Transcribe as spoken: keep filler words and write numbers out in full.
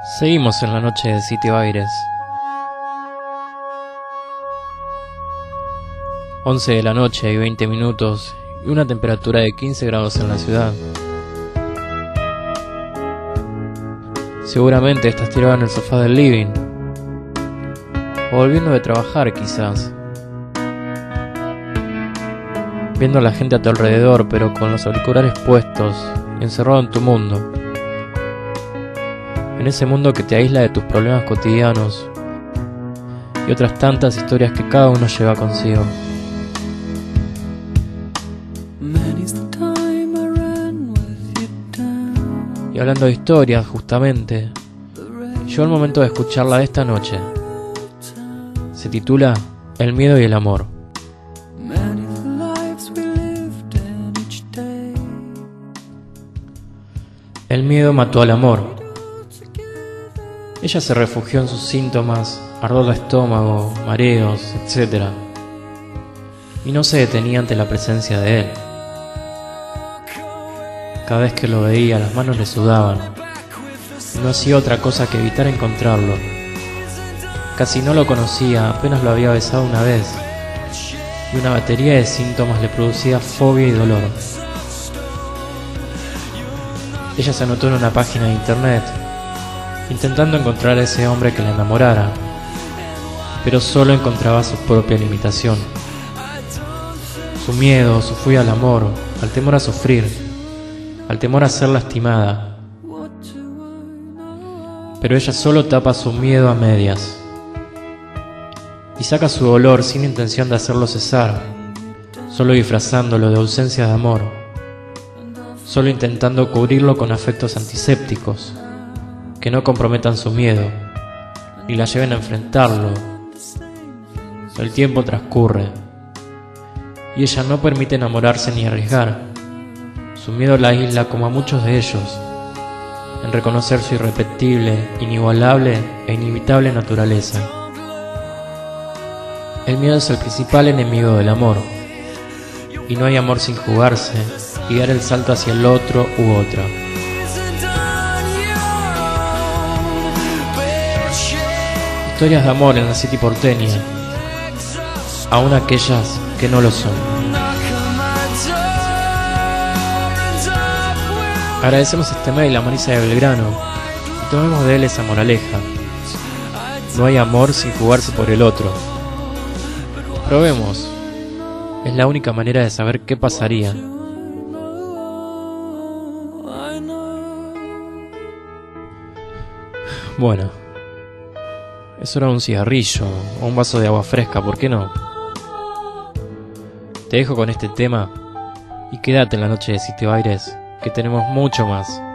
Seguimos en la noche de Sitio Aires. once de la noche y veinte minutos y una temperatura de quince grados en la ciudad. Seguramente estás tirado en el sofá del living, o volviendo de trabajar quizás, viendo a la gente a tu alrededor pero con los auriculares puestos y encerrado en tu mundo, en ese mundo que te aísla de tus problemas cotidianos y otras tantas historias que cada uno lleva consigo. Y hablando de historias, justamente, llegó el momento de escucharla de esta noche. Se titula El miedo y el amor. El miedo mató al amor. Ella se refugió en sus síntomas, ardor de estómago, mareos, etcétera, y no se detenía ante la presencia de él. Cada vez que lo veía, las manos le sudaban, y no hacía otra cosa que evitar encontrarlo. Casi no lo conocía, apenas lo había besado una vez, y una batería de síntomas le producía fobia y dolor. Ella se anotó en una página de internet, intentando encontrar a ese hombre que la enamorara, pero solo encontraba su propia limitación. Su miedo, su fuga al amor, al temor a sufrir, al temor a ser lastimada. Pero ella solo tapa su miedo a medias y saca su dolor sin intención de hacerlo cesar, solo disfrazándolo de ausencia de amor, solo intentando cubrirlo con afectos antisépticos que no comprometan su miedo ni la lleven a enfrentarlo. El tiempo transcurre y ella no permite enamorarse ni arriesgar. Su miedo la aísla, como a muchos de ellos, en reconocer su irrepetible, inigualable e inevitable naturaleza. El miedo es el principal enemigo del amor, y no hay amor sin jugarse y dar el salto hacia el otro u otra. Historias de amor en la City porteña, aún aquellas que no lo son. Agradecemos este mail a Marisa de Belgrano y tomemos de él esa moraleja. No hay amor sin jugarse por el otro. Probemos. Es la única manera de saber qué pasaría. Bueno, eso era un cigarrillo o un vaso de agua fresca, ¿por qué no? Te dejo con este tema y quédate en la noche de Sitio Aires, que tenemos mucho más.